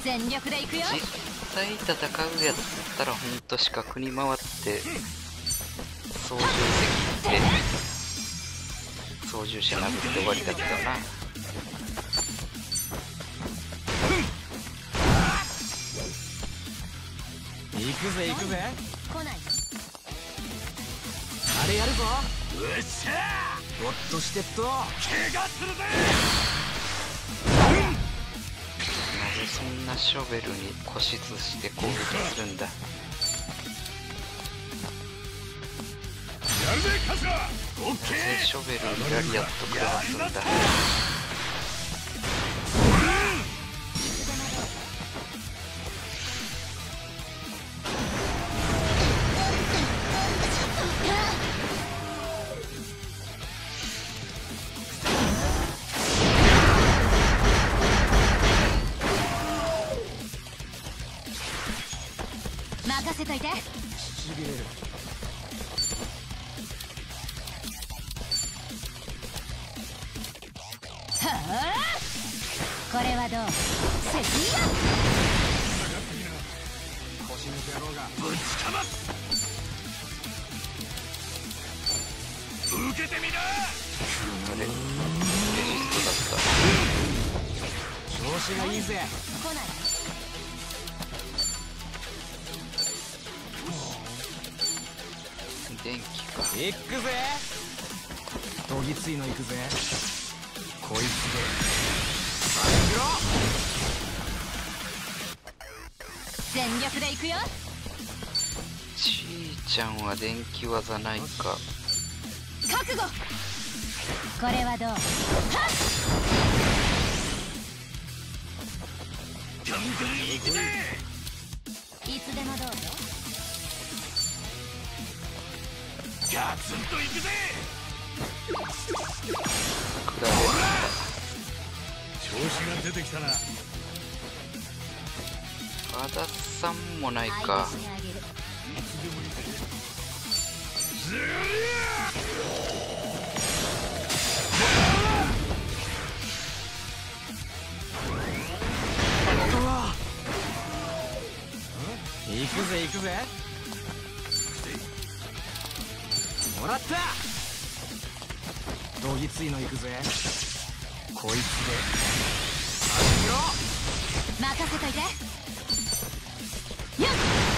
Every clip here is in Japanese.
全力で行くよ。 実際戦うやったらほんと四角に回って操縦席って操縦者殴って終わりだったな。 行くぜ行くぜ。 来ない。 あれやるぞ。うっしゃー。ほっとしてっと怪我するぜ。 なぜそんなショベルに固執して攻撃するんだ。 やるぜカスラ。オッなケぜショベルにラリアット食らわすんだ。 任せといて。 しびれる。 はあ、これはどう。セキヤ腰抜け野郎が。 ぶちかます。受けてみな。 あれレジストだっ調子がいいぜ。 来ない。 た。電気か。 行くぜ。どぎついの行くぜ。こいつで全力で行くよ。 ちーちゃんは電気技ないか。 覚悟。これはどう。はっ。 ガンガン行くぜ。 いつでもどうぞ。 ガツンと行くぜ。 食られるんだ。 調子が出てきたな。 和田さんもないか。 相手してあげる。 ずり行くぜ行くぜ。もらった。どぎついの行くぜ。こいつで任せといて。よっ。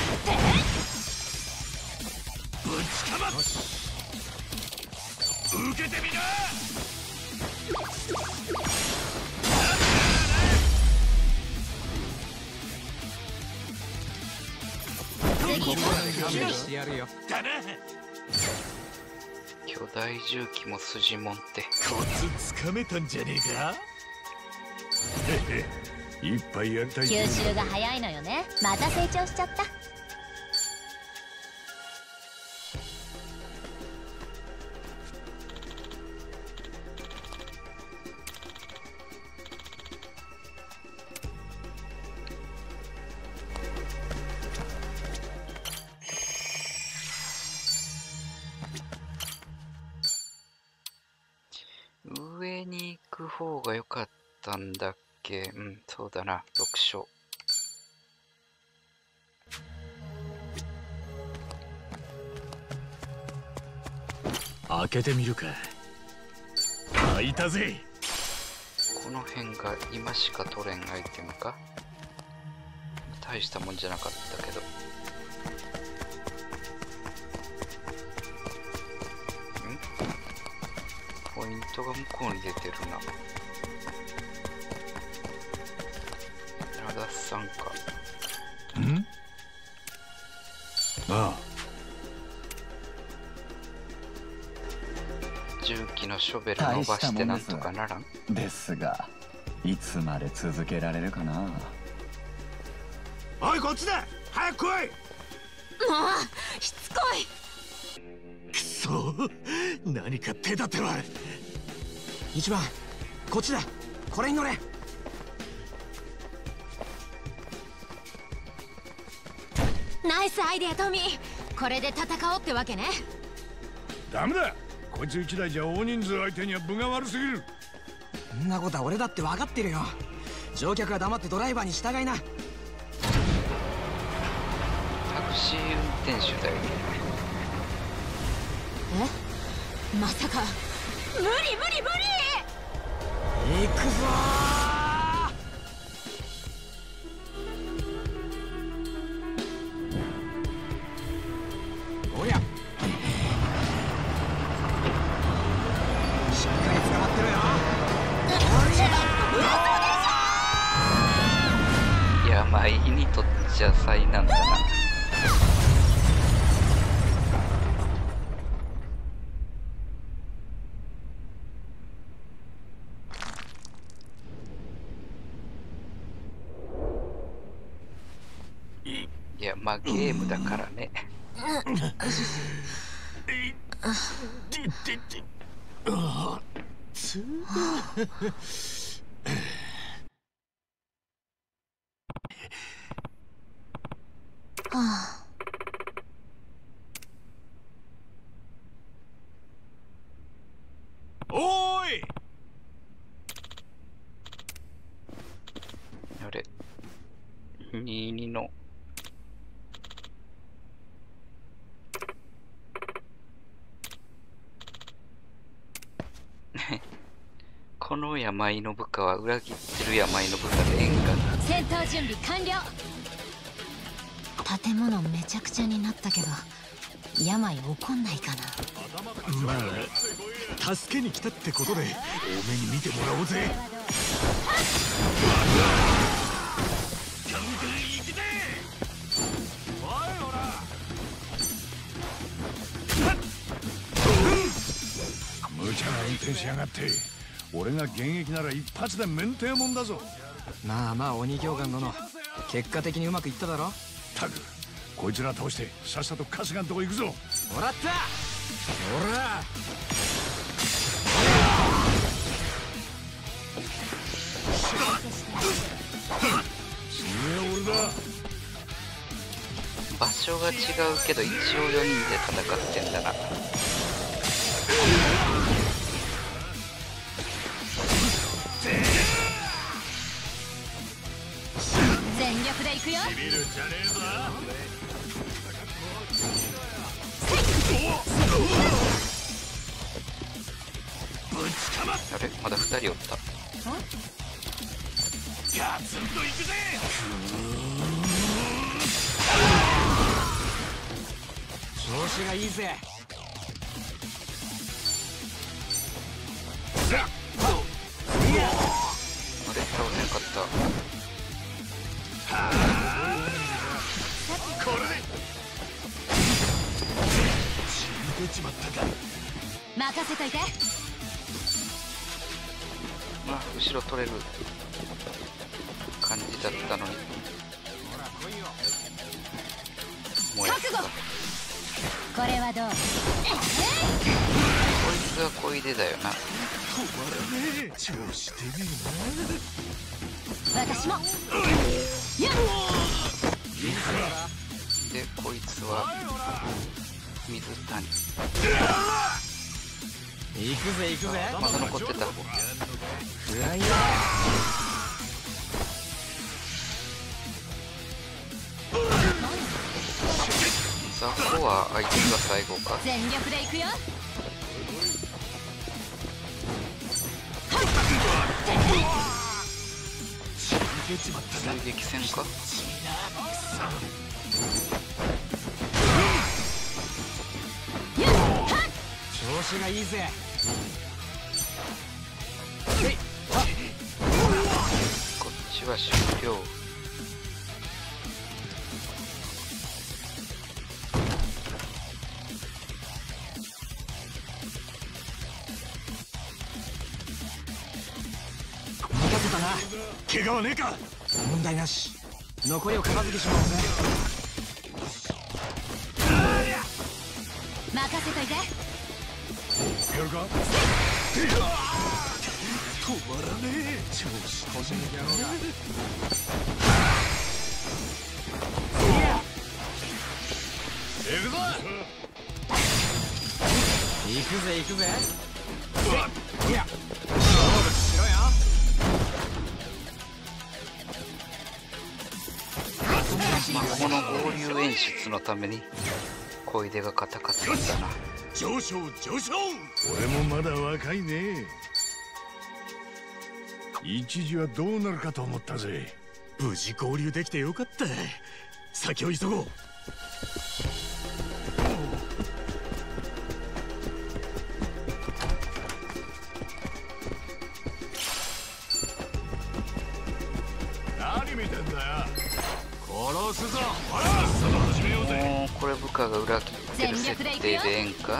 ぶちかます。受けてみな。 勘弁してやるよ。 だな。 巨大重機も筋もんってコツつかめたんじゃねえか。へへ、いっぱいやりたい。 吸収が早いのよね。また成長しちゃった。 上に行く方が良かったんだっけ。うん、そうだな。6勝。 開けてみるか。開いたぜ。 この辺が今しか取れんアイテムか。大したもんじゃなかったけど。ポイントが向こうに出てるな。和田さんか。 ん？ああ。 重機のショベル伸ばしてなんとかならん？ ですが、いつまで続けられるかな。 おい、こっちだ。早く来い。 もうしつこい。 くそ、何か手立ては。 一番こっちだ。これに乗れ。 ナイスアイデアトミー。これで戦おうってわけね。 ダメだ。こいつ一台じゃ大人数相手には分が悪すぎる。 そんなことは俺だって分かってるよ。 乗客は黙ってドライバーに従いな。 タクシー運転手だよ。 え、まさか無理無理無理。 行くぞー。おりゃ、しっかり捕まってろよ。 病にとっちゃ災難だな。いや、まあゲームだからね。 おーい。 あれ、22のこの病の部下は裏切ってる病の部下で縁がな。 戦闘準備完了。建物めちゃくちゃになったけど病起こんないかな。 まあ助けに来たってことで多めに見てもらおうぜ。無茶な運転しやがって。俺が現役なら一発で免停もんだぞ。 まあまあ鬼教官殿、結果的にうまくいっただろ。 タク、こいつら倒してさっさと春日のとこ行くぞ。 もらった。ほら、 俺だ。 場所が違うけど一応4人で戦ってんだな。 全力で行くよ。 ビビるんじゃねえぞ。 あれ、まだ2人おった。 ガツンと行くぜ。 調子がいいぜ。 あれ、倒せんかった。 これで死んでちまったか。 任せといて。 まあ後ろ取れる感じだったのに。もうやった。 覚悟。これはどう？ こいつは小出だよな。 止まらねえ。調子てね私も。やっ。 で、こいつは水谷。 行くぜ行くぜ。 まだ残ってた。 フライヤー。 ザコはあいつが最後か。 全力で行くよ。 襲撃戦か。 調子がいいぜ。 こっちは終了。 任せたな。 怪我はねえか。 問題なし。残りを片付けしまうぜ。 任せといて。 やるか。止まらねえ。調子てねえ。行くぞ。 行くぜ行くぜ。いや、勝負しろよ。 出のために小出が硬かったんだな。 上昇上昇。俺もまだ若いね。一時はどうなるかと思ったぜ。無事合流できてよかった。先を急ごう。何見てんだよ。殺すぞ。ほら、その始めようぜ。 もうこれ部下が裏切ってる設定でええんか。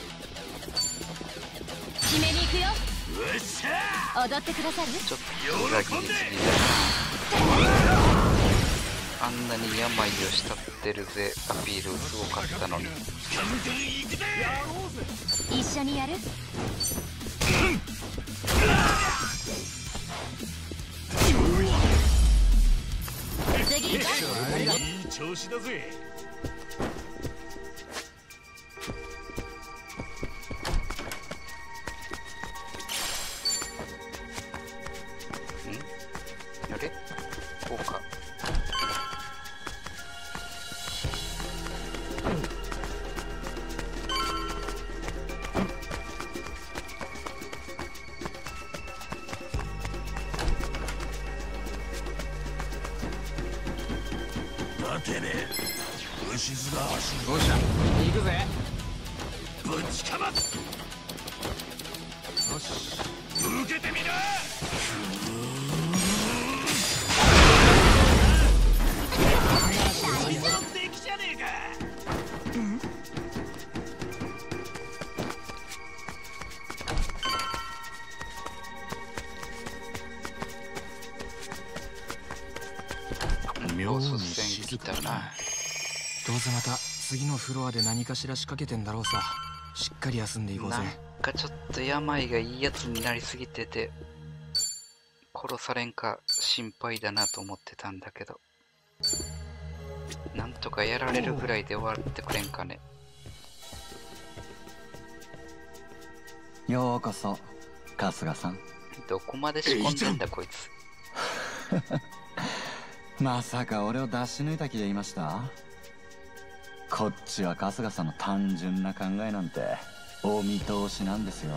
決めに行くよ。 よっしゃ。 踊ってくださる？ ちょっと裏切りすぎだな。あんなに病を慕ってるぜアピールすごかったのに。 一緒にやる？次行こう。 いい調子だぜ。 あれこうか。 待てねえ。牛津が走る。 どうした？行くぜ。 ぶちかまつ。 よし。 受けてみな。できじゃねえか。 おすせん来たな。 どうせまた次のフロアで何かしら仕掛けてんだろうさ。しっかり休んでいこうぜ。 なんかちょっと病がいいやつになりすぎてて殺されんか心配だなと思ってたんだけど、なんとかやられるぐらいで終わってくれんかね。 ようこそ春日さん。 どこまで仕込んでんだこいつ。 まさか俺を出し抜いた気でいました？こっちは春日さんの単純な考えなんてお見通しなんですよ。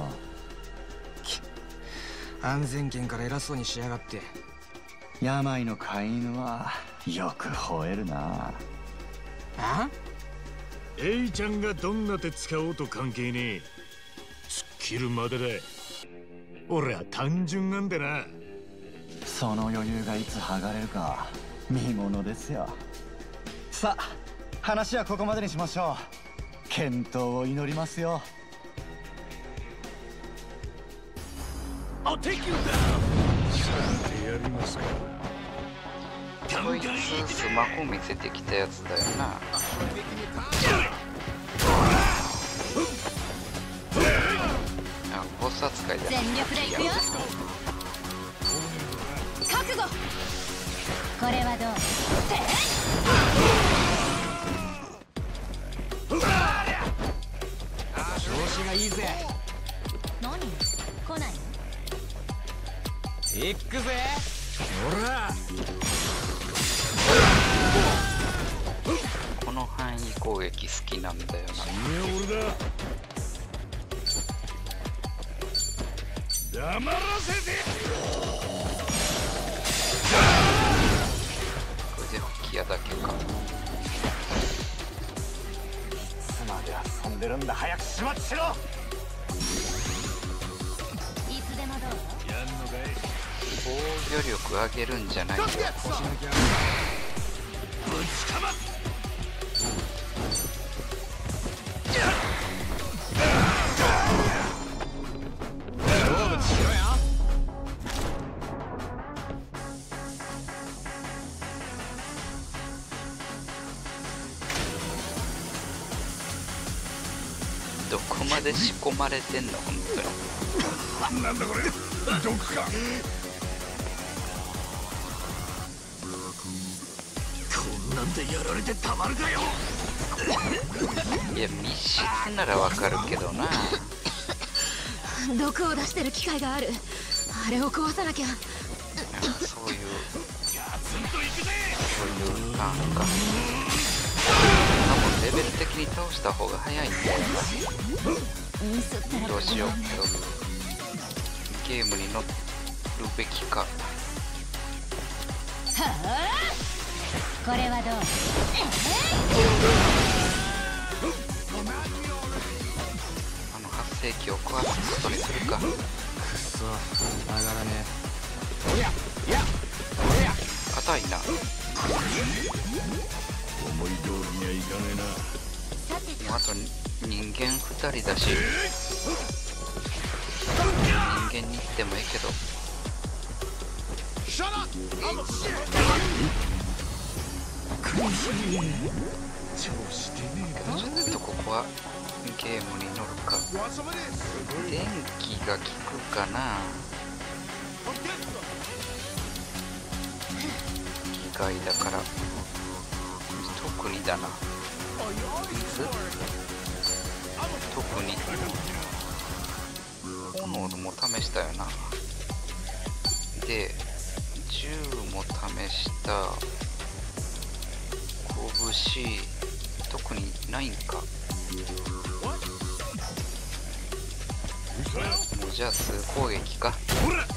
安全圏から偉そうにしやがって。 病の飼い犬はよく吠えるな。 あ？ エイちゃんがどんな手使おうと関係ねえ。突っ切るまでだ。俺は単純なんでな。 その余裕がいつ剥がれるか見ものですよ。さあ話はここまでにしましょう。健闘を祈りますよ。 I'll take you down。さてやりますか。 こいつスマホ見せてきたやつだよな。あ、ボス扱いだな。 全力で行くよ。覚悟。これはどう？ 調子がいいぜ。 何？来ない？ 行くぜ。 ほら。 この範囲攻撃好きなんだよな。 俺だ。黙らせて。 これで吹き矢だけか。 いつまで遊んでるんだ。早く始末しろ。 いつでもどう？ やんのかい。 防御力上げるんじゃないよ。 ぶちかまつ。 勝負しろよ。 どこまで仕込まれてんの本当に。 なんだこれ。毒か。こんなんでやられてたまるかよ。 いや密室ならわかるけどな。 毒を出してる機械がある。あれを壊さなきゃ。 そういうガツンといくぜ。 そういうターンか。 分レベル的に倒した方が早いんだよな。どうしようと、ゲームに乗るべきか。 これはどう？ 発生器を壊すことにするか。 くっそ、上がらね硬いな。 思い通りにはいかねえな。 あと人間2人だし、人間に行ってもいいけど。ちょっとここはゲームに乗るか。電気が効くかな。機械だから特にだな。水特に炎も試したよな。で銃も試した。拳特にないんか。もうじゃあ数攻撃か。 ほら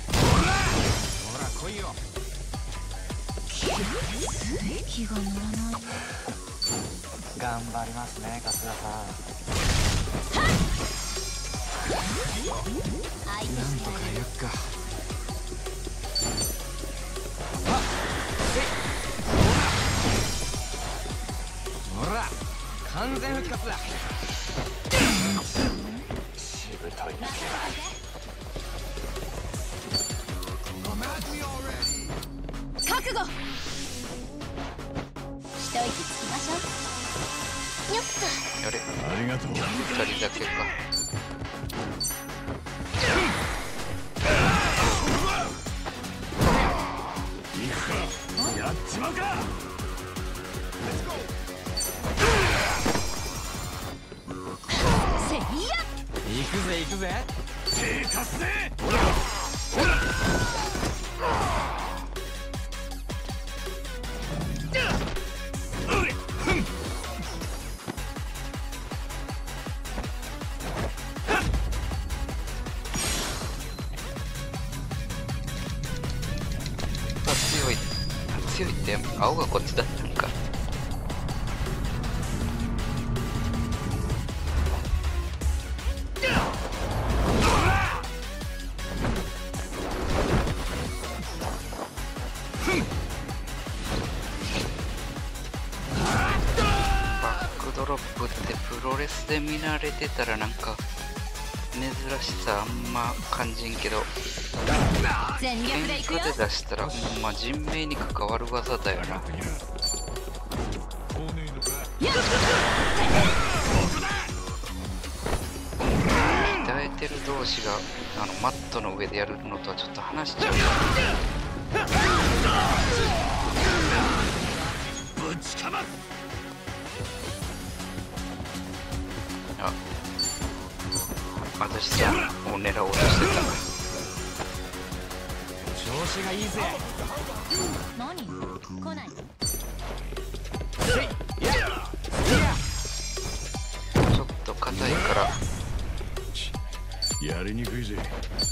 来いよ。 気が乗らない。 頑張りますね、春日さ相手なんとかやっか。ほら完全復活だ。 しぶといな。 覚悟。一息つきましょう。よっあれありがとう。 2人だけか。 やっちまうか。 せいや。 行くぜ行くぜ。 手貸すぜ。 強いって青がこっちだったんか。バックドロップってプロレスで見慣れてたらなんか珍しさあんま感じんけど、 全力でいくよ。 喧嘩で出したらほんま人命に関わる技だよな。鍛えてる同士がマットの上でやるのとはちょっと話しちゃう。 ぶちかます。 あ、私さんを狙おうとしてた。 調子がいいぜ。 何？来ない。 ちょっと硬いからやりにくいぜ。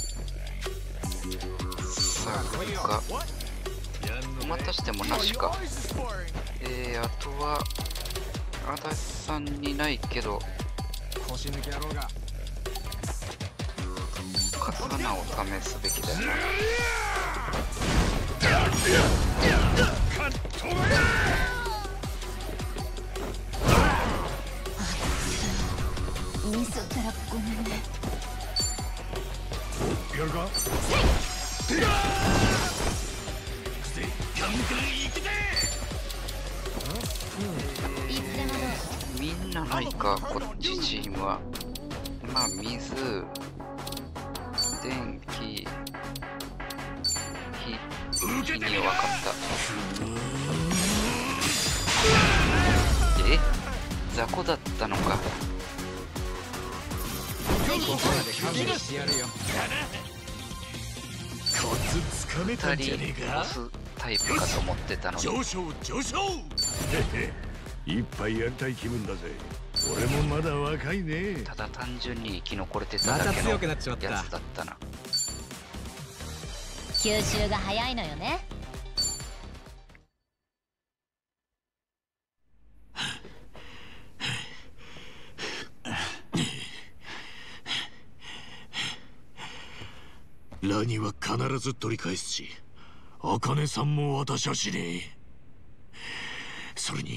さあこれか。またしてもなしか。あとは足立さんにないけど腰抜け野郎が。 刀を試すべきだよな。 ミスったらごめんね。 やるか。 いつでもどうぞ。 みんなないか、こっちチームは。まあ水、電気、火には分かった。雑魚だったのか。 ここまで勘弁してやるよ。 コツつかめたんじゃねえ 2人か。 押すタイプかと思ってたのに。 上昇上昇。へへ一杯やりたい気分だぜ。俺もまだ若いね。 ただ単純に生き残れてただけのやつだったな。 吸収が早いのよね。 ラニは必ず取り返すし、茜さんも私はしねえ。それに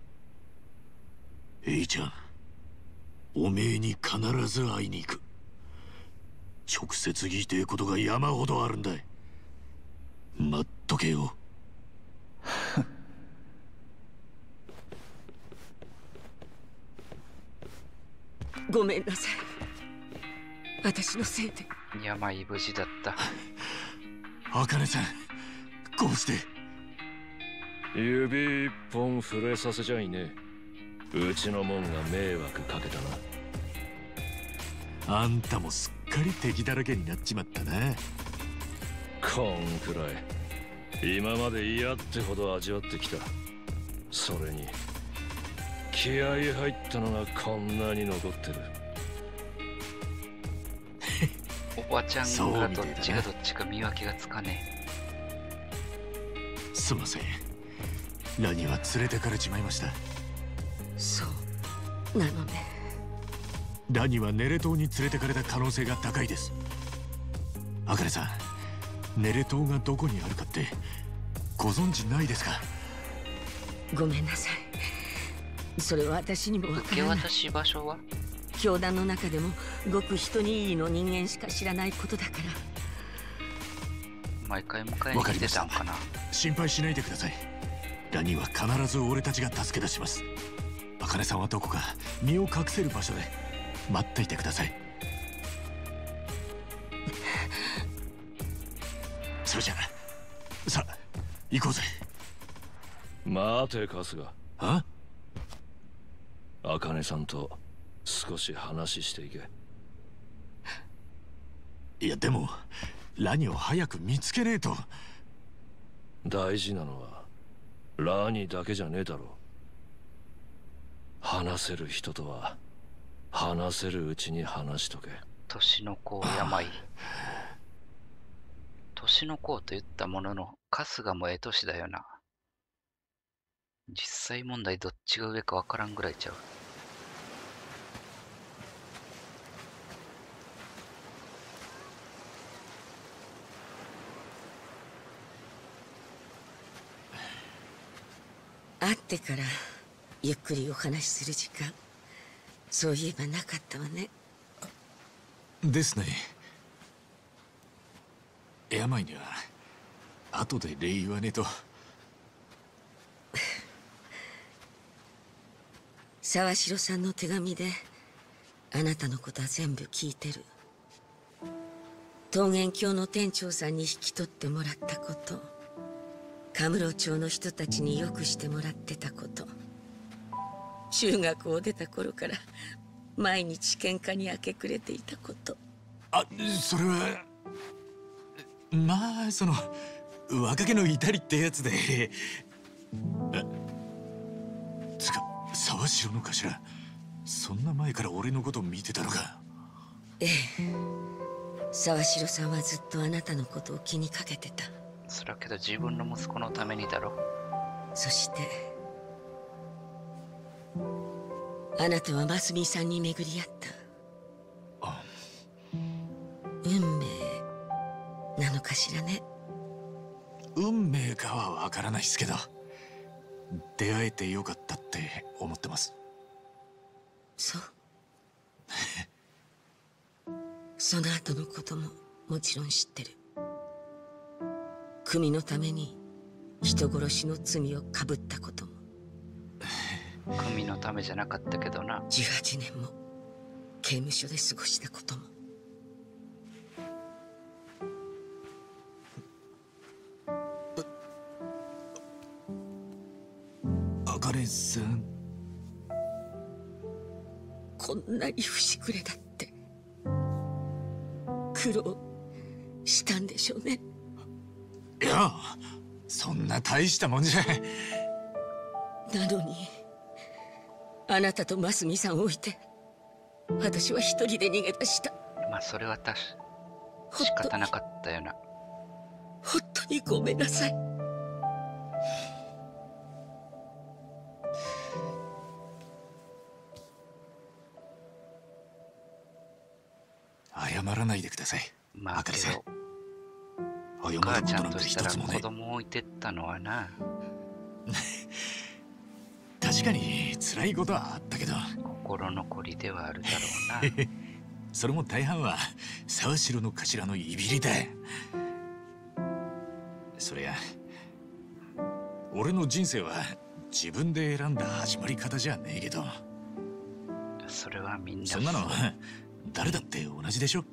エイちゃん、おめえに必ず会いに行く。直接言いてえことが山ほどあるんだ。待っとけよ。 ごめんなさい、私のせいで。 病無事だった。 茜さん、こうして指一本触れさせちゃいねえ。うちのもんが迷惑かけたな。 あんたもすっかり敵だらけになっちまったな。 こんくらい今まで嫌ってほど味わってきた。それに気合い入ったのがこんなに残ってる。 おばちゃんがどっちがどっちか見分けがつかねえ。すんません、ラニは連れてかれちまいました。 そうなのね。 ラニはネレ島に連れてかれた可能性が高いです。茜さん、ネレ島がどこにあるかってご存知ないですか？ ごめんなさい、それは私にもわからない。 受け渡し場所は教団の中でもごく一握りの人間しか知らないことだから。 毎回迎えに来てたんかな。 心配しないでください。ラニは必ず俺たちが助け出します。茜さんはどこか身を隠せる場所で待っていてください。それじゃあ、さあ行こうぜ。 待て春日。 あ？ 茜さんと少し話していけ。 いやでもラニを早く見つけねえと。 大事なのはラニだけじゃねえだろう。話せる人とは話せるうちに話しとけ。 年の子病。年の子と言ったものの春日もええ年だよな。実際問題どっちが上かわからんぐらいちゃう。 会ってからゆっくりお話しする時間、そういえばなかったわね。 ですね。病には後で礼言わねえと。 沢城さんの手紙であなたのことは全部聞いてる。桃源郷の店長さんに引き取ってもらったこと、カムロ町の人たちによくしてもらってたこと、中学を出た頃から毎日喧嘩に明け暮れていたこと。 あ、それはまあその若気の至りってやつで。つか沢城の頭、そんな前から俺のこと見てたのか？ ええ、沢城さんはずっとあなたのことを気にかけてた。 そらけど自分の息子のためにだろ。 そしてあなたは真澄さんに巡り合った。運命なのかしらね。 運命かはわからないっすけど、出会えてよかったって思ってます。 そうその後のことももちろん知ってる。組のために人殺しの罪をかぶったことも。 組のためじゃなかったけどな。 18年も刑務所で過ごしたことも。 茜さん、 こんなに節くれだって苦労したんでしょうね。 いやそんな大したもんじゃ。 なのにあなたと真澄さんを置いて私は一人で逃げ出した。 まあそれは仕方なかったよな。 本当にごめんなさい。 謝らないでください。 まあけど謝おる母ちゃんことなんてとしたら子一つもない。 供を置いてったのはな、 確かに辛いことはあったけど、 心残りではあるだろうな。 それも大半は沢城の頭のいびりだ。そりゃ俺の人生は自分で選んだ始まり方じゃねえけど、 それはみんなそんなの誰だって同じでしょ。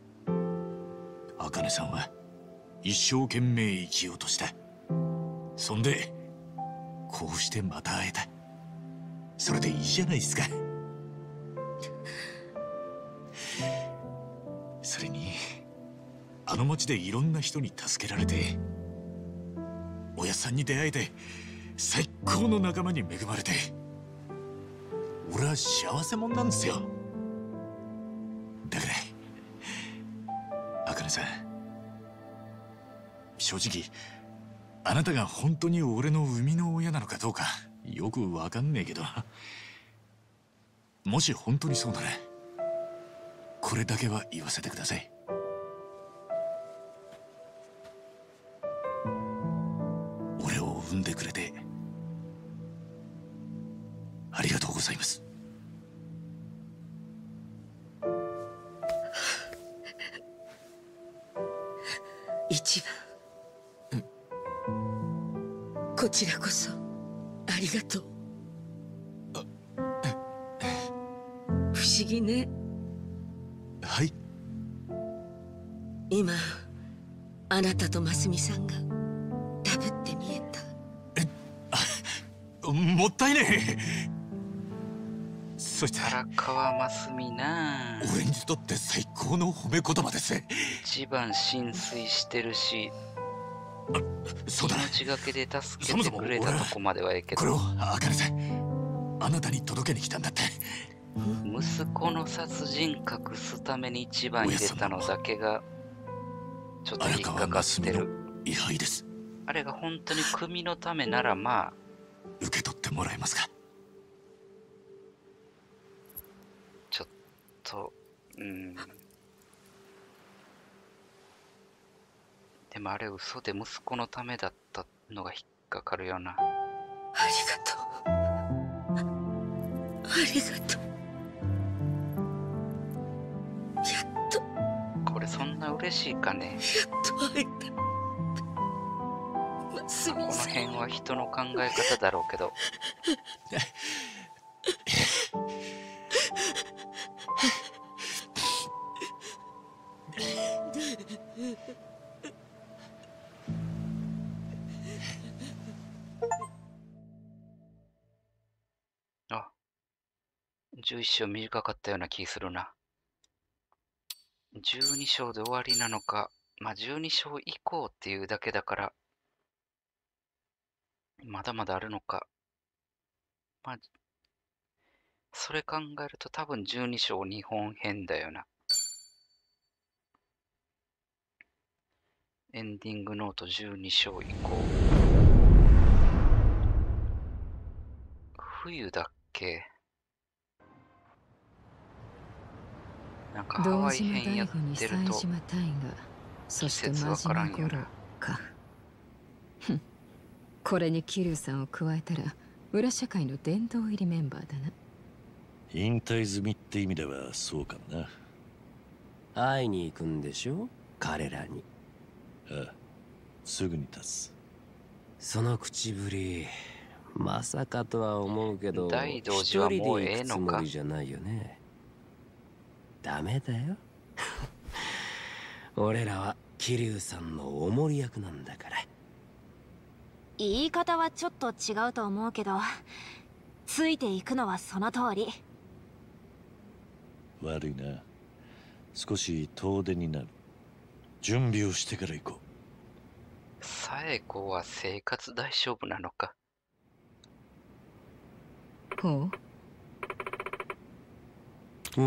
茜さんは一生懸命生きようとした。そんでこうしてまた会えた。それでいいじゃないですか。それにあの町でいろんな人に助けられて、おやっさんに出会えて、最高の仲間に恵まれて、俺は幸せ者なんですよ。だから茜さん、正直あなたが本当に俺の生みの親なのかどうかよくわかんねえけど、もし本当にそうならこれだけは言わせてください。俺を産んでくれてありがとうございます。 一番、こちらこそありがとう。不思議ね。 はい。 今あなたと真澄さんがダブって見えた。 もったいねえ。そして荒川真澄な、 俺にとって最高の褒め言葉です。 一番浸水してるし、 そうだ、 命がけで助けてくれたとこまではええけど、 これを茜さん、あなたに届けに来たんだって。 息子の殺人隠すために一番入れたのだけがちょっと引っかかってる。 位牌です。 あれが本当に組のためならまあ受け取ってもらえますか。 ちょっとでもあれ嘘で息子のためだったのが引っかかるよな。 ありがとう。ありがとう。やっと。 これそんな嬉しいかね。 やっと会えた。真澄このさん。 辺は人の考え方だろうけど。あ、11章短かったような気するな。12章で終わりなのか、まあ12章以降っていうだけだから、まだまだあるのか。まあ、それ考えると多分12章日本編だよな。エンディングノート12章以降。冬だっけ？なんかハワイ編やってると季節わからんよな。 これに桐生さんを加えたら裏社会の殿堂入りメンバーだな。 引退済みって意味ではそうかもな。 会いに行くんでしょ彼らに。 ああ、すぐに立つ。 その口ぶりまさかとは思うけど、 大道寺はもうええのか？ 一人で行くつもりじゃないよね。ダメだよ俺らは桐生さんのお守り役なんだから。 言い方はちょっと違うと思うけど、ついていくのはその通り。 悪いな。少し遠出になる。準備をしてから行こう。 さえ子は生活大丈夫なのか？ ほう、 うん。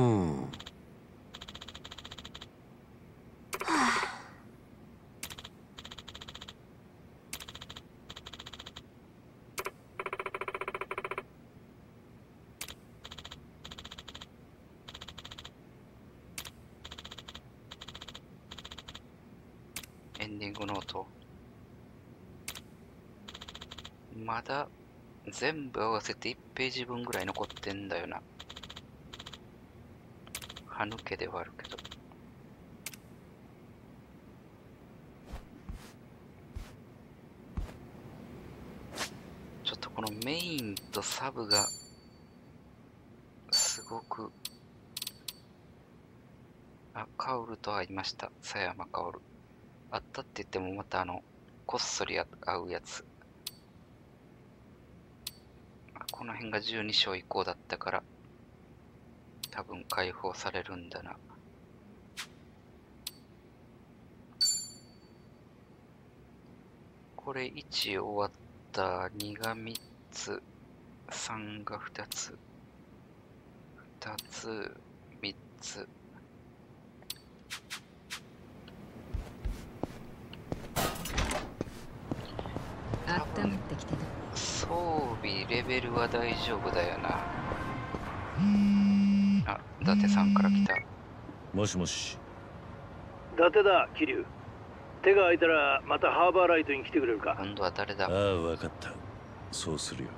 エンディングノート。まだ全部合わせて1ページ分ぐらい残ってんだよな。歯抜けではあるけど。ちょっとこのメインとサブがすごく。あ、カオルと会いました。狭山カオル。あったって言ってもまたこっそり会うやつ。この辺が12章以降だったから、多分解放されるんだな。これ1終わった、2が3つ、3が2つ、2つ、3つ。 温まってきてた。 装備レベルは大丈夫だよな。あ、伊達さんから来た。 もしもし。 伊達だ、桐生。手が空いたらまたハーバーライトに来てくれるか。 今度は誰だ。 ああ、分かった。そうするよ。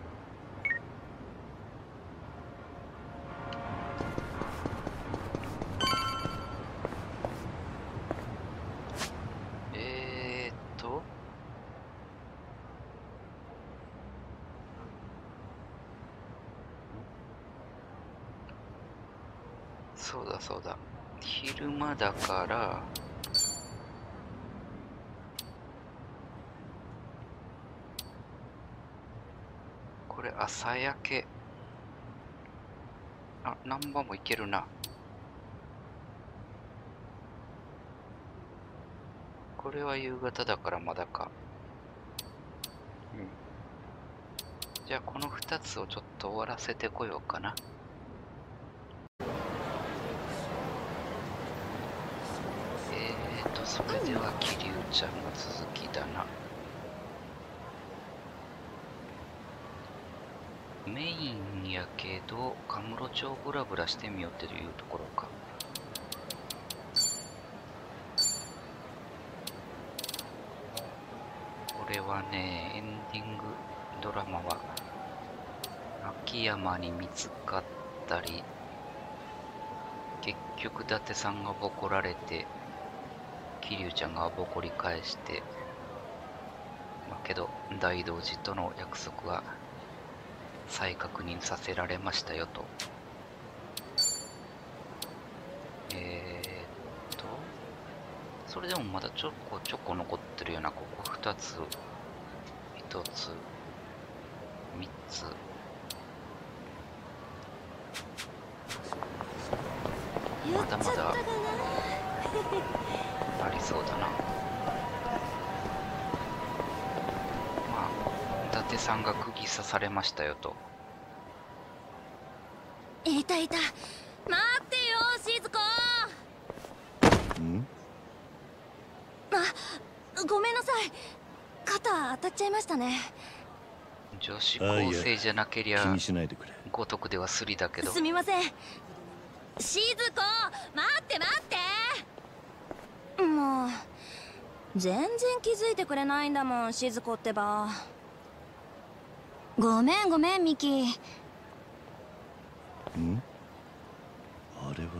そうだそうだ。昼間だから、これ朝焼け。あ、何番もいけるな。これは夕方だからまだか。うん。じゃあこの2つをちょっと終わらせてこようかな。それでは桐生ちゃんの続きだな。メインやけどカムロ町ブラブラしてみようっていうところか。これはね、エンディングドラマは秋山に見つかったり、結局伊達さんがボコられて桐生ちゃんがボコり返して、けど大道寺との約束は再確認させられましたよと。それでもまだちょこちょこ残ってるような。ここ2つ、1つ、3つ。まだまだありそうだな。まあ伊達さんが釘刺されましたよと。 いたいた。待ってよ、静子。 ん？ あ、ごめんなさい。肩当たっちゃいましたね。 女子高生じゃなけりゃ気にしないでくれ。 ごとくではスリだけど。 すみません。静子、待って待って。もう全然気づいてくれないんだもん、静子ってば。ごめんごめん、ミキ。 ん？あれ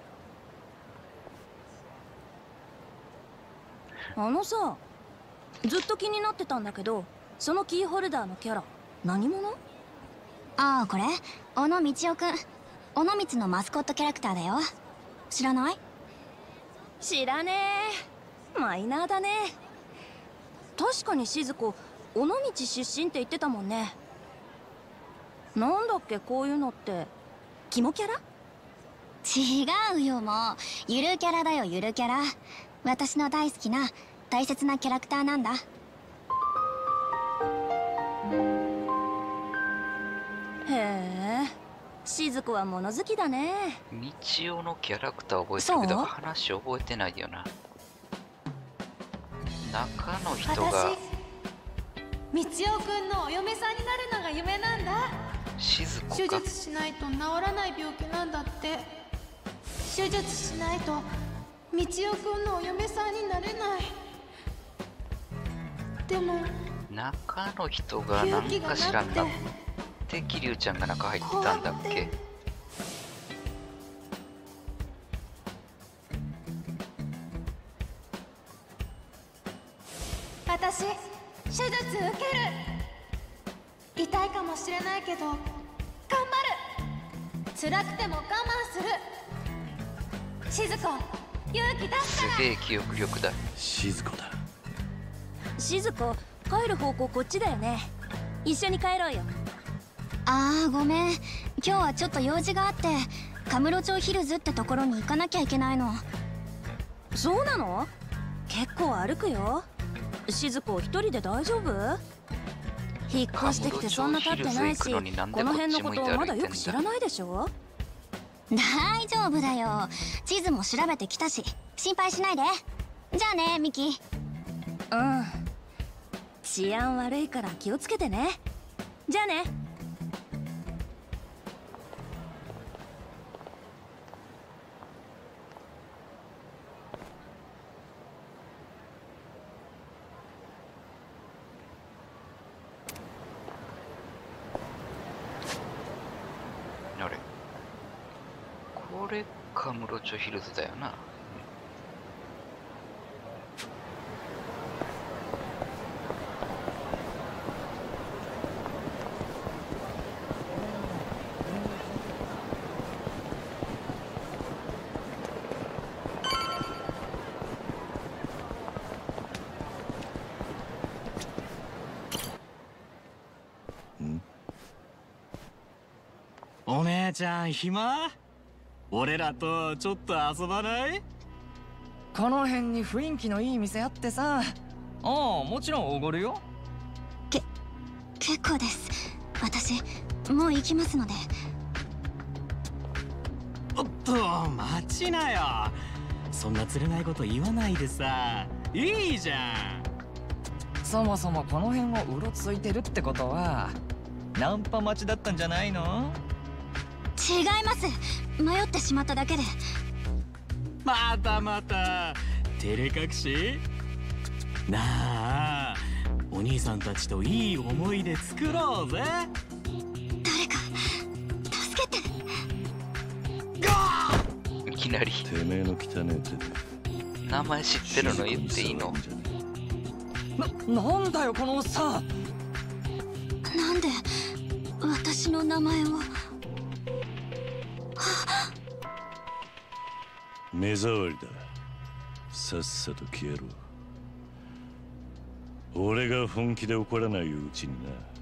はさ、ずっと気になってたんだけど、そのキーホルダーのキャラ何者？ ああ、これ小野道夫くん。尾道のマスコットキャラクターだよ。知らない？ 知らねえ。マイナーだね。確かに静子、尾道出身って言ってたもんね。なんだっけ、こういうのって。肝キャラ？ 違うよ、もう。ゆるキャラだよ、ゆるキャラ。私の大好きな大切なキャラクターなんだ。 へえ、 静子は物好きだね。 道夫のキャラクター覚えてるけど話覚えてないよな。中の人が道夫くんのお嫁さんになるのが夢なんだ。 静子か。 手術しないと治らない病気なんだって。手術しないと道夫くんのお嫁さんになれない。でも中の人がなんか知らんなって桐生ちゃんが中入ったんだっけ。 私手術受ける。痛いかもしれないけど頑張る。辛くても我慢する。静子、勇気出すから。 すげえ記憶力だ。 静子だ。 静子、帰る方向こっちだよね。一緒に帰ろうよ。 あーごめん、今日はちょっと用事があってカムロ町ヒルズってところに行かなきゃいけないの。 そうなの？結構歩くよ。静子一人で大丈夫？引っ越してきてそんな経ってないし、この辺のことまだよく知らないでしょ？ 大丈夫だよ、地図も調べてきたし心配しないで。じゃあねミキ。 うん、治安悪いから気をつけてね。じゃあね。 あれ、これカムロ町ヒルズだよな。 お姉ちゃん暇？俺らとちょっと遊ばない？この辺に雰囲気のいい店あってさ。ああ、もちろんおごるよ。 結構です。私もう行きますので。 おっと待ちなよ。そんな釣れないこと言わないでさ。いいじゃん。そもそもこの辺をうろついてるってことはナンパ待ちだったんじゃないの？ 違います。迷ってしまっただけで。 またまた照れ隠し？なあ、お兄さんたちといい思い出作ろうぜ。 誰か助けて。 いきなりてめえの汚え手で名前知ってるの言っていいの？ なんだよこのおっさん。 なんで私の名前を。 目障りだ。さっさと消えろ。俺が本気で怒らないうちに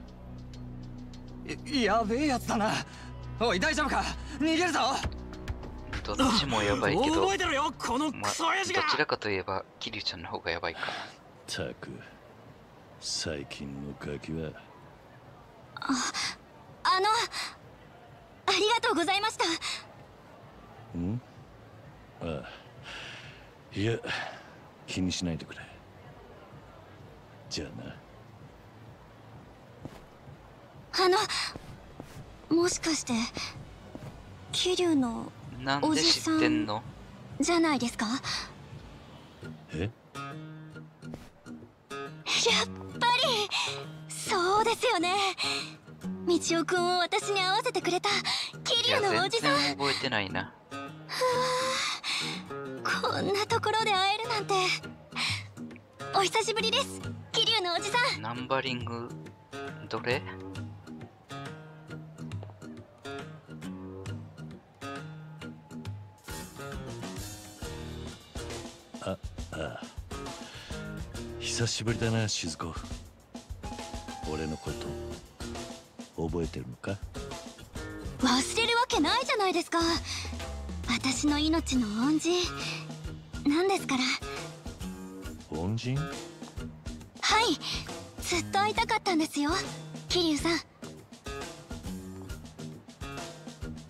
な。 やべえやつだな。おい大丈夫か？逃げるぞ。 どっちもやばいけど、 覚えてろよこのクソ親父が。 どちらかといえば桐生ちゃんの方がやばいか。 たく最近のガキは。 ありがとうございました。 ん？ああ、いや気にしないでくれ。じゃあな。 もしかして桐生のおじさんじゃないですか？ え？ やっぱりそうですよね。道夫くんを私に会わせてくれた桐生のおじさん。 全然覚えてないな。 こんなところで会えるなんて。お久しぶりです、桐生のおじさん。 ナンバリングどれ？ ああ、久しぶりだな静子。俺のこと覚えてるのか？ 忘れるわけないじゃないですか。私の命の恩人なんですから。 恩人？ はい、ずっと会いたかったんですよ桐生さん。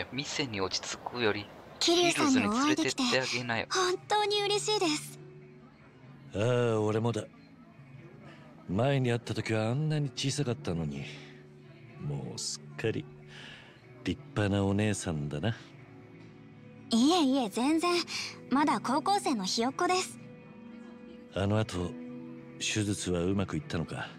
店に落ち着くより桐生さんにお会いできてヒルズに連れてってあげなよ。 本当に嬉しいです。 ああ、俺もだ。前に会った時はあんなに小さかったのに、もうすっかり立派なお姉さんだな。 いえいえ、全然まだ高校生のひよっこです。 あの後手術はうまくいったのか？ はい、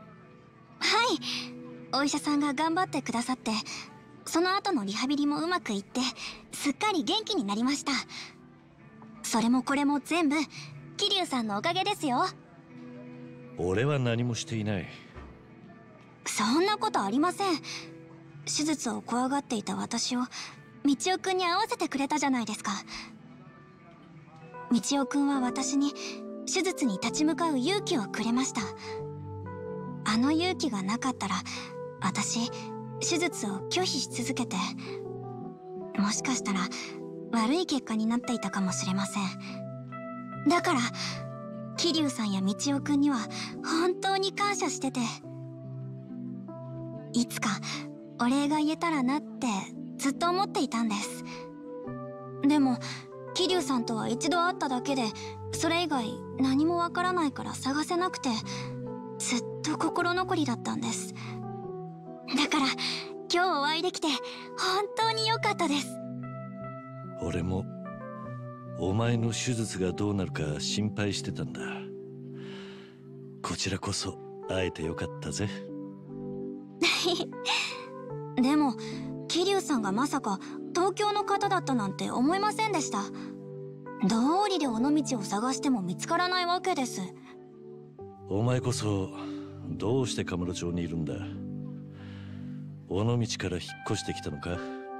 お医者さんが頑張ってくださって、その後のリハビリもうまくいってすっかり元気になりました。それもこれも全部桐生さんのおかげですよ。 俺は何もしていない。 そんなことありません。手術を怖がっていた私を道夫くんに会わせてくれたじゃないですか。道夫くんは私に手術に立ち向かう勇気をくれました。あの勇気がなかったら私手術を拒否し続けて、もしかしたら悪い結果になっていたかもしれません。だから桐生さんや道夫くんには本当に感謝してて、いつかお礼が言えたらなってずっと思っていたんです。でも桐生さんとは一度会っただけで、それ以外何もわからないから探せなくて、ずっと心残りだったんです。だから今日お会いできて本当に良かったです。 俺もお前の手術がどうなるか心配してたんだ。こちらこそ会えてよかったぜ。 でも桐生さんがまさか東京の方だったなんて思いませんでした。どうりで尾道を探しても見つからないわけです。 お前こそどうしてカムロ町にいるんだ？尾道から引っ越してきたのか？ はい、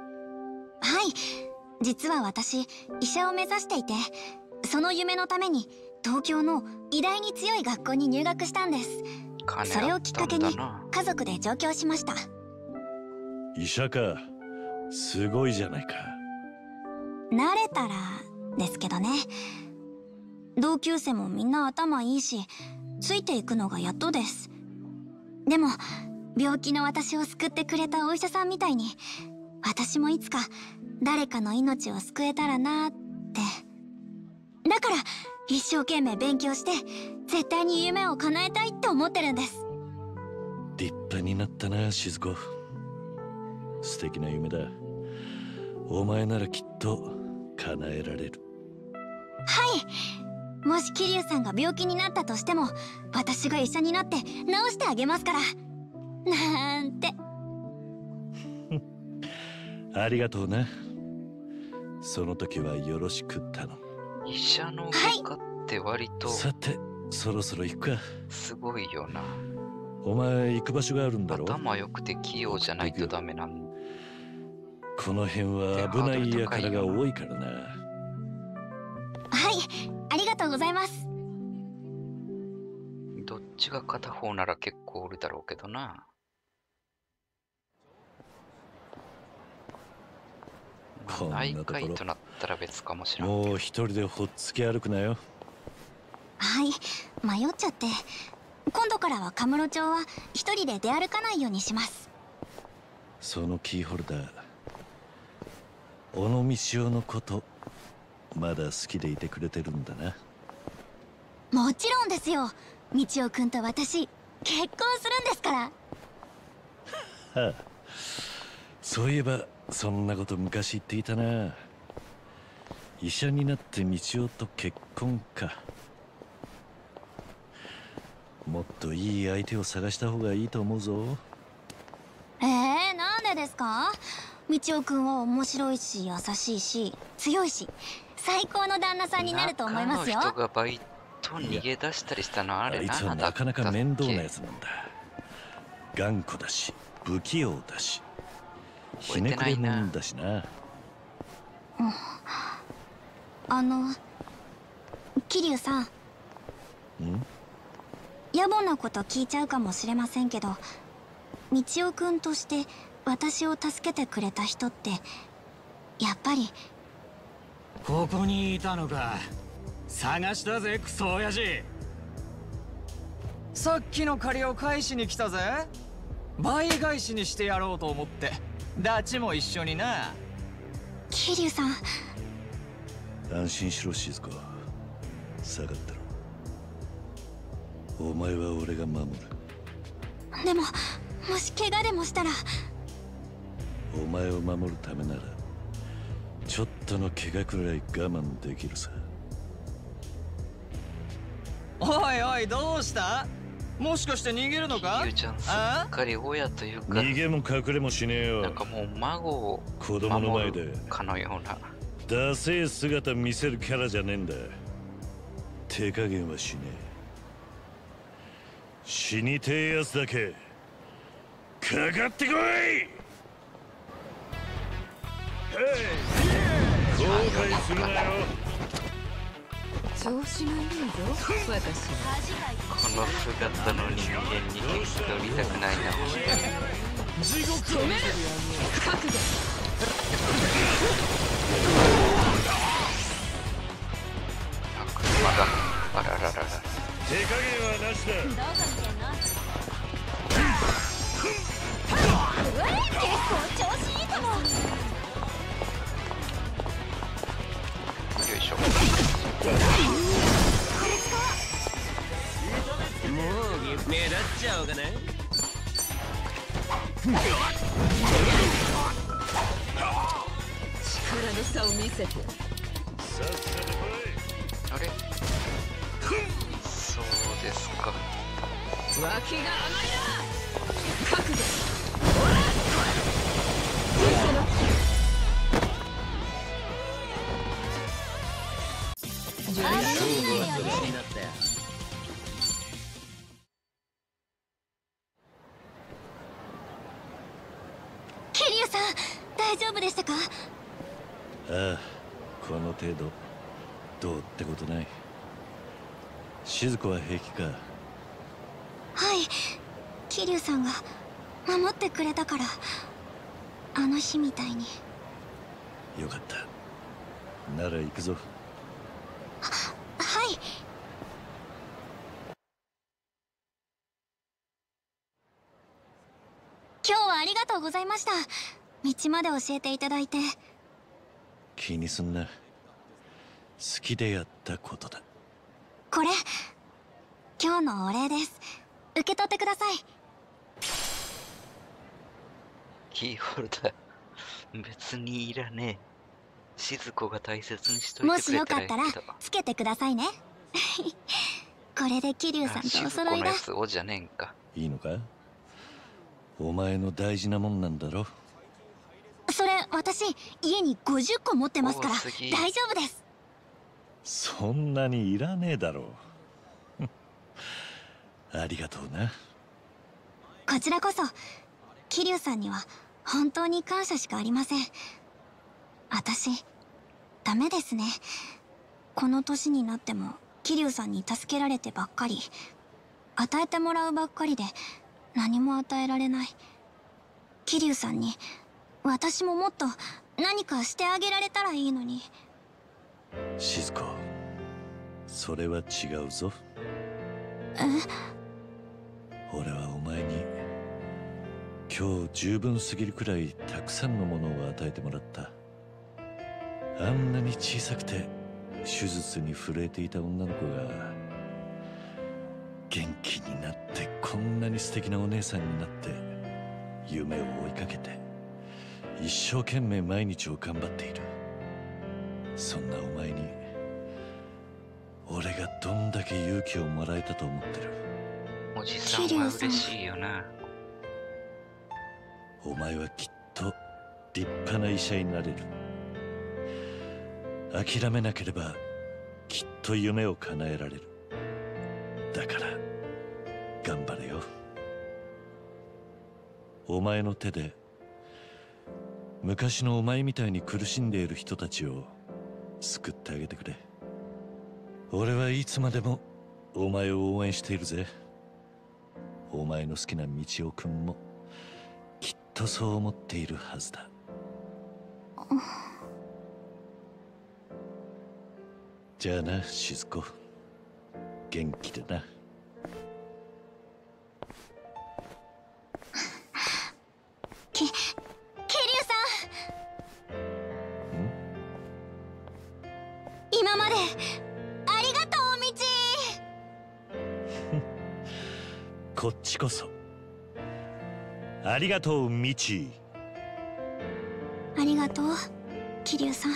実は私医者を目指していて、その夢のために東京の医大に強い学校に入学したんです。それをきっかけに家族で上京しました。 医者か、すごいじゃないか。 慣れたらですけどね。同級生もみんな頭いいし、ついていくのがやっとです。でも病気の私を救ってくれたお医者さんみたいに、私もいつか誰かの命を救えたらなーって。だから一生懸命勉強して絶対に夢を叶えたいって思ってるんです。 立派になったな、静子。素敵な夢だ。お前ならきっと叶えられる。 はい、もし桐生さんが病気になったとしても、私が医者になって治してあげますから、なんて。 ありがとうな。その時はよろしく頼む。 医者の外科って割と、 さてそろそろ行くか。 すごいよな。 お前行く場所があるんだろ？ 頭良くて器用じゃないとダメなんだ。 この辺は危ない輩が多いからな。 はい、ありがとうございます。 どっちが片方なら結構おるだろうけどな。内科医となったら別かもしれない。 もう一人でほっつき歩くなよ。 はい、迷っちゃって。今度からはカムロ町は一人で出歩かないようにします。 そのキーホルダー、尾道夫のことまだ好きでいてくれてるんだな。 もちろんですよ。道夫くんと私結婚するんですから。 はあ、そういえばそんなこと昔言っていたな。医者になって道夫と結婚か。もっといい相手を探した方がいいと思うぞ。 なんでですか？道夫くんは面白いし優しいし強いし、最高の旦那さんになると思いますよ。 中の人がバイト逃げ出したりしたのあれ。 あいつはなかなか面倒なやつなんだ。頑固だし不器用だしひねくれもんだしな。 桐生さん、野暮なこと聞いちゃうかもしれませんけど、道夫くんとして私を助けてくれた人ってやっぱり。 ここにいたのか。探したぜクソ親父。さっきの借りを返しに来たぜ。倍返しにしてやろうと思って。ダチも一緒にな。 桐生さん。 安心しろ静子、下がってろ。お前は俺が守る。 でももし怪我でもしたら。 お前を守るためならちょっとの怪我くらい我慢できるさ。 おいおい、どうした？もしかして逃げるのか？ ゆうちゃんすっかり親というか、 逃げも隠れもしねえよ。 なんかもう孫を子供の前でかのようなダセえ姿見せるキャラじゃねえんだ。手加減はしねえ。死にてえやつだけかかってこい。後悔するなよ。 調子がいいぞ、私は。 この姿の人間に引き取りたくないな。 地獄止める覚悟。 車があらららら。 手加減はなしだ。 どうか見てんの？結構調子いいかも。 よいしょ。 もう目立っちゃおうかな。 力の差を見せて。 あれ？そうですか。 脇が甘いな。覚悟。 桐生さん、大丈夫でしたか？ ああ、この程度どうってことない。静子は平気か？ はい、桐生さんが守ってくれたから、あの日みたいに。 よかった。なら行くぞ。 はい。今日はありがとうございました。道まで教えていただいて。 気にすんな。好きでやったことだ。 これ今日のお礼です。受け取ってください。 キーホルダー別にいらねえ。静子が大切にしといもてくれしよかったらつけてくださいね。これで桐生さんとお静揃いだ。 子のやつおじゃねえんか。 いいのか？お前の大事なもんなんだろ。 それ私家に50個持ってますから多すぎ大丈夫です。 そんなにいらねえだろう。ありがとうな。 こちらこそ桐生さんには本当に感謝しかありません。私ダメですね。この年になっても桐生さんに助けられてばっかり、与えてもらうばっかりで何も与えられない。桐生さんに私ももっと何かしてあげられたらいいのに。 静子、それは違うぞ。俺はお前に今日十分すぎるくらいたくさんのものを与えてもらった。あんなに小さくて手術に震えていた女の子が元気になってこんなに素敵なお姉さんになって夢を追いかけて一生懸命毎日を頑張っている。そんなお前に俺がどんだけ勇気をもらえたと思ってる。 おじさんは嬉しいよな。 お前はきっと立派な医者になれる。諦めなければきっと夢を叶えられる。だから頑張れよ。お前の手で昔のお前みたいに苦しんでいる人たちを救ってあげてくれ。俺はいつまでもお前を応援しているぜ。お前の好きな道夫くんもきっとそう思っているはずだ。じゃあな、静子。元気でな。 桐生さん。 今までありがとうミチ。 こっちこそありがとうミチ。 ありがとう桐生さん。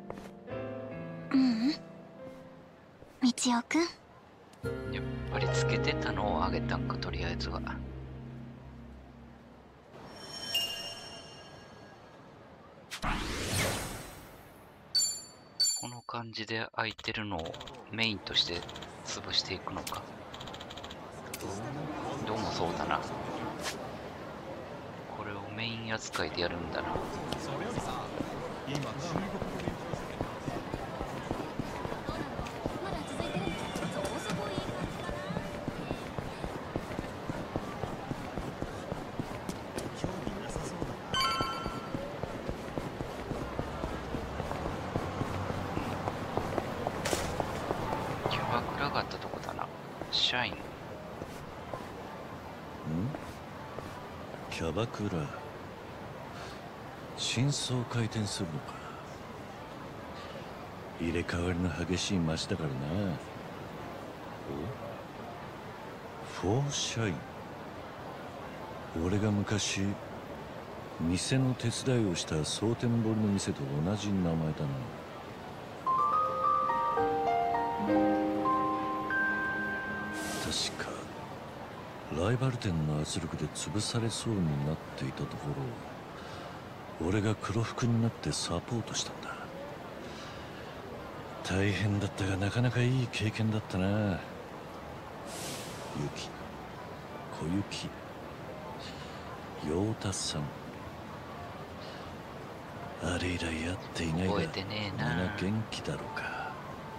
みちおくん。 やっぱりつけてたのをあげたんか、とりあえずは。この感じで空いてるのをメインとして潰していくのか。どうもそうだな。これをメイン扱いでやるんだな。キャバクラがあったとこだな。社員。 キャバクラ、真相回転するのか。入れ替わりの激しい街だからな。フォーシャイン。俺が昔店の手伝いをした蒼天堀の店と同じ名前だな。確かライバル店の圧力で潰されそうになっていたところを俺が黒服になってサポートしたんだ。大変だったがなかなかいい経験だったな。ユキ、小雪、陽太さん、あれ以来会っていないが覚えてねえな。 みんな元気だろうか。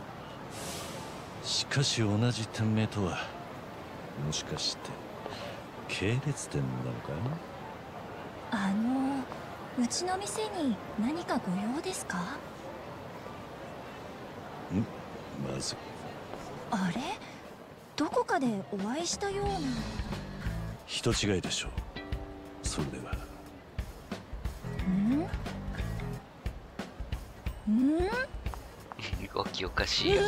しかし同じ店名とはもしかして系列店なのか。 うちの店に何かご用ですか？ まずい。 あれ？どこかでお会いしたような。 人違いでしょう。それでは。 動きおかしいよ。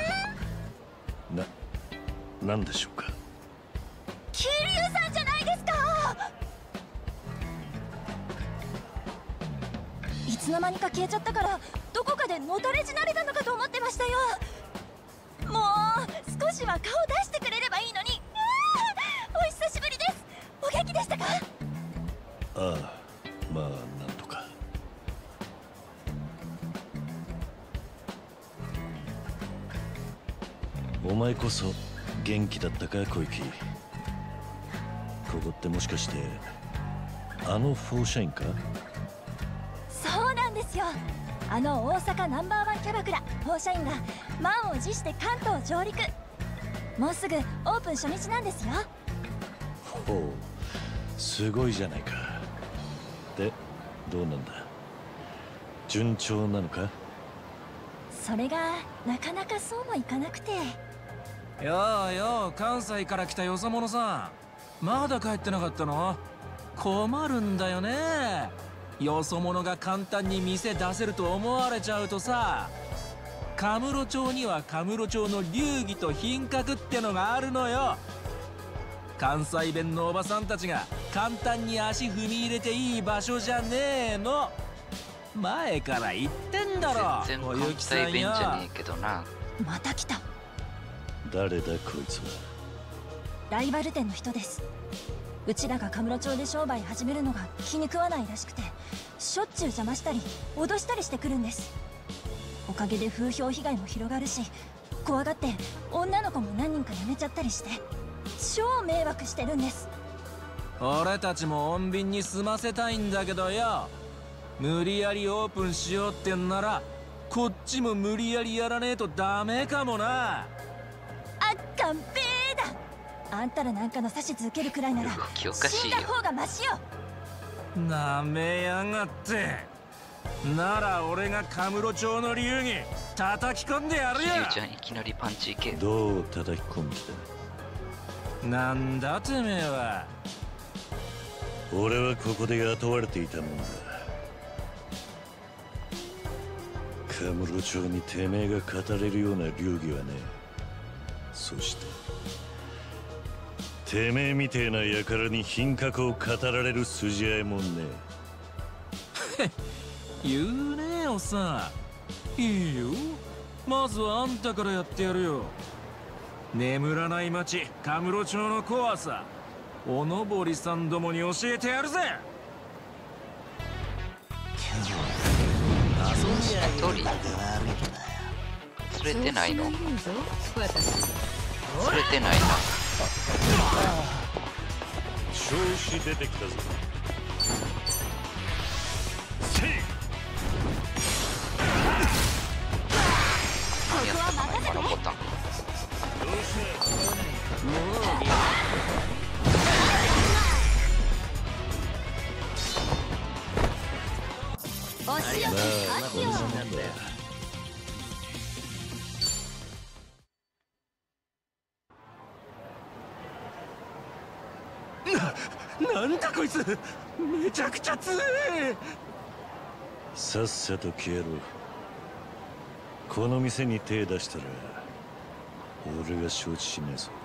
なんでしょうか。 桐生さんじゃないですか。いつの間にか消えちゃったから、どこかでのたれ死なれたのかと思ってましたよ。もう少しは顔出してくれればいいのに。お久しぶりです。お元気でしたか？ ああ、まあなんとか。お前こそ元気だったか、小雪。ここってもしかしてあのフォーシャインか？ そうなんですよ。大阪ナンバー1キャバクラフォーシャインが満を持して関東上陸。もうすぐオープン初日なんですよ。 ほう、すごいじゃないか。で、どうなんだ、順調なのか？ それがなかなかそうもいかなくて。 ようよう、関西から来たよそ者さん、まだ帰ってなかったの？困るんだよね。よそ者が簡単に店出せると思われちゃうとさ。カムロ町にはカムロ町の流儀と品格ってのがあるのよ。関西弁のおばさんたちが簡単に足踏み入れていい場所じゃねえの。前から言ってんだろ。 全然関西弁じゃねえけどな。 また来た。 誰だこいつは。 ライバル店の人です。うちらがカムロ町で商売始めるのが気に食わないらしくて、しょっちゅう邪魔したり脅したりしてくるんです。おかげで風評被害も広がるし、怖がって女の子も何人か辞めちゃったりして超迷惑してるんです。 俺たちも穏便に済ませたいんだけどよ。無理やりオープンしようってんならこっちも無理やりやらねえとダメかもな。 カンペーだ。あんたらなんかの指図受けるくらいなら死んだ方がマシよ。 なめやがって。なら俺がカムロ町の流儀叩き込んでやるよ。 ゆうちゃんいきなりパンチいけ。 どう叩き込んできた？なんだてめえは。 俺はここで雇われていたもんだ。 カムロ町にてめえが語れるような流儀はねえ。そしててめえみてえな輩に品格を語られる筋合いもんねえ。言うねえおっさん。いいよ、まずはあんたからやってやるよ。眠らない町カムロ町の怖さ、おのぼりさんどもに教えてやるぜ。 一人釣れてないの？釣れてないな。 調子出てきたぞ。 何やったかな今のボタン。 なんだこいつ、めちゃくちゃ強え。 さっさと消えろ。この店に手出したら俺が承知しねえぞ。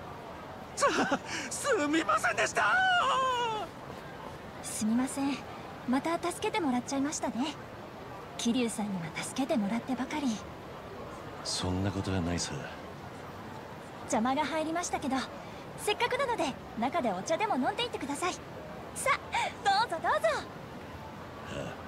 すみませんでした。 すみません、また助けてもらっちゃいましたね。桐生さんには助けてもらってばかり。 そんなことはないさ。 邪魔が入りましたけど、せっかくなので中でお茶でも飲んでいってください。さあどうぞどうぞ。 ああ